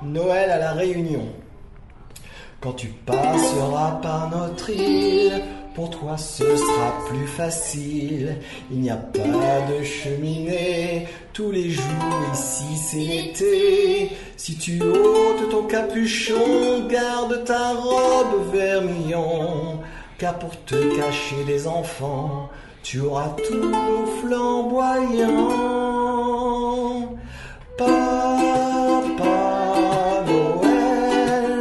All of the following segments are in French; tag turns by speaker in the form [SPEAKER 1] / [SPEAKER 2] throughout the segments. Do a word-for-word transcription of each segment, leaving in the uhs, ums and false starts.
[SPEAKER 1] Noël à la Réunion. Quand tu passeras par notre île, pour toi ce sera plus facile. Il n'y a pas de cheminée, tous les jours ici c'est l'été. Si tu ôtes ton capuchon, garde ta robe vermillon. Car pour te cacher des enfants, tu auras tout flamboyant. Papa Noël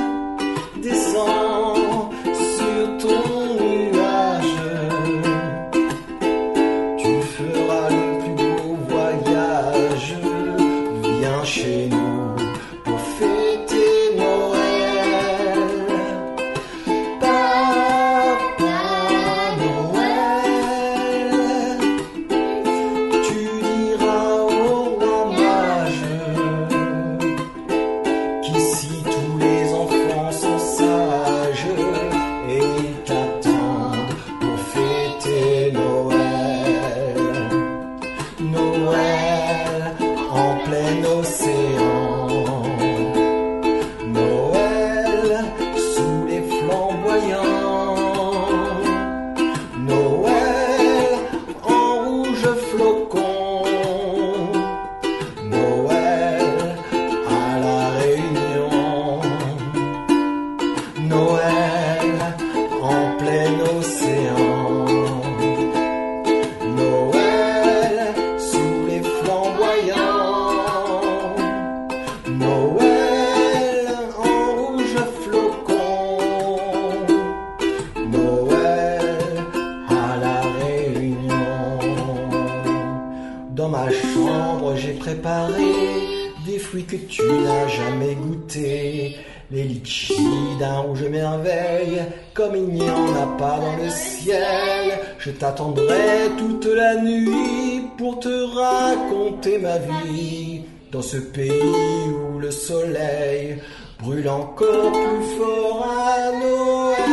[SPEAKER 1] descend sur ton nuage. Tu feras le plus beau voyage. Viens chez nous pour fêter Noël. Papa Noël, tu diras au roi mage qu'ici tous les enfants sont sages et ils t'attendent pour fêter Noël. Noël en plein océan. Noël sous les flamboyants. Noël en rouge flocon. Noël à la Réunion. Noël en plein océan. Noël sous les flamboyants. Noël en rouge flocon. Noël à la Réunion. Dans ma chambre j'ai préparé des fruits que tu n'as jamais goûtés. Les litchis d'un rouge merveille, comme il n'y en a pas dans le ciel. Je t'attendrai toute la nuit pour te raconter ma vie. Dans ce pays où le soleil brûle encore plus fort à Noël.